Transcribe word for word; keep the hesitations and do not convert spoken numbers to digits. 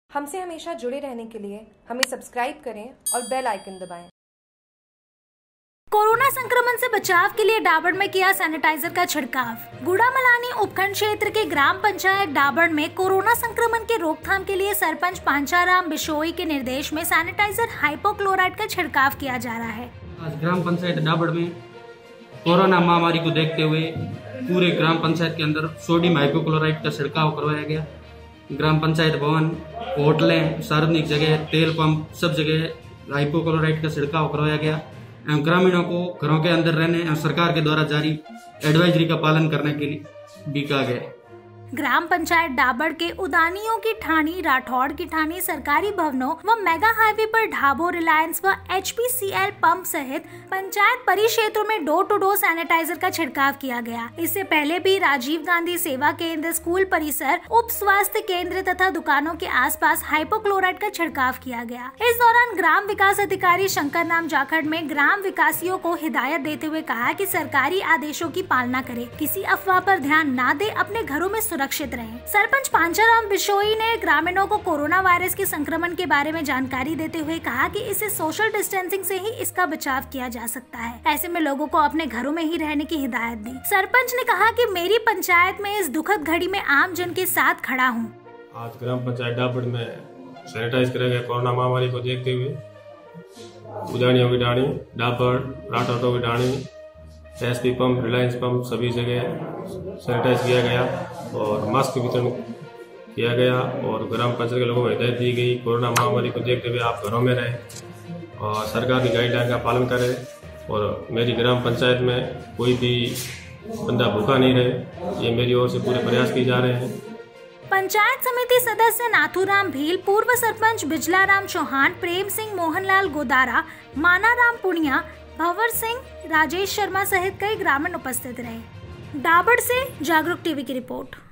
हमसे हमेशा जुड़े रहने के लिए हमें सब्सक्राइब करें और बेल आइकन दबाएं। कोरोना संक्रमण से बचाव के लिए डाबड़ में किया सैनिटाइजर का छिड़काव। गुड़ामलानी उपखंड क्षेत्र के ग्राम पंचायत डाबड़ में कोरोना संक्रमण के रोकथाम के लिए सरपंच पांचाराम बिशोई के निर्देश में सैनिटाइजर हाइपोक्लोराइड का छिड़काव किया जा रहा है। आज ग्राम पंचायत डाबड़ में कोरोना महामारी को देखते हुए पूरे ग्राम पंचायत के अंदर सोडियम हाइपोक्लोराइड का छिड़काव करवाया गया। ग्राम पंचायत भवन, होटलें, सार्वजनिक जगह, तेल पंप, सब जगह हाइपोक्लोराइड का छिड़काव करवाया गया एवं ग्रामीणों को घरों के अंदर रहने एवं सरकार के द्वारा जारी एडवाइजरी का पालन करने के लिए भी कहा गया। ग्राम पंचायत डाबड़ के उदानियों की ठाणी, राठौड़ की ठाणी, सरकारी भवनों व मेगा हाईवे पर ढाबों, रिलायंस व H P C L pump सहित पंचायत परिक्षेत्रों में डोर टू डोर सैनिटाइजर का छिड़काव किया गया। इससे पहले भी राजीव गांधी सेवा केंद्र, स्कूल परिसर, उप स्वास्थ्य केंद्र तथा दुकानों के आसपास हाइपोक्लोराइड का छिड़काव किया गया। इस दौरान ग्राम विकास अधिकारी शंकर नाम जाखड़ में ग्राम विकासियों को हिदायत देते हुए कहा कि सरकारी आदेशों की पालना करें, किसी अफवाह पर ध्यान न दे, अपने घरों में सुरक्षित रहें। सरपंच पांचाराम बिशोई ने ग्रामीणों को कोरोना वायरस के संक्रमण के बारे में जानकारी देते हुए कहा कि इससे सोशल डिस्टेंसिंग से ही इसका बचाव किया जा सकता है। ऐसे में लोगों को अपने घरों में ही रहने की हिदायत दी। सरपंच ने कहा कि मेरी पंचायत में इस दुखद घड़ी में आम जन के साथ खड़ा हूँ। आज ग्राम पंचायत डाबड़ में सैनिटाइज करा गया कोरोना महामारी को देखते हुए। उदानियों की डाणी, डाबड़, राठौड़ों की डाणी, S P pump, Reliance pump, सभी जगह सैनिटाइज किया गया और मास्क वितरण किया गया और ग्राम पंचायत के लोगों को हिदायत दी गई कोरोना महामारी को देखते हुए आप घरों में रहें और सरकार की गाइडलाइन का पालन करें और मेरी ग्राम पंचायत में कोई भी बंदा भूखा नहीं रहे, ये मेरी ओर से पूरे प्रयास किए जा रहे हैं। पंचायत समिति सदस्य नाथूराम भील, पूर्व सरपंच बिजलाराम चौहान, प्रेम सिंह, मोहनलाल गोदारा, मानाराम पुनिया, भंवर सिंह, राजेश शर्मा सहित कई ग्रामीण उपस्थित रहे। डाबड़ से जागरूक टीवी की रिपोर्ट।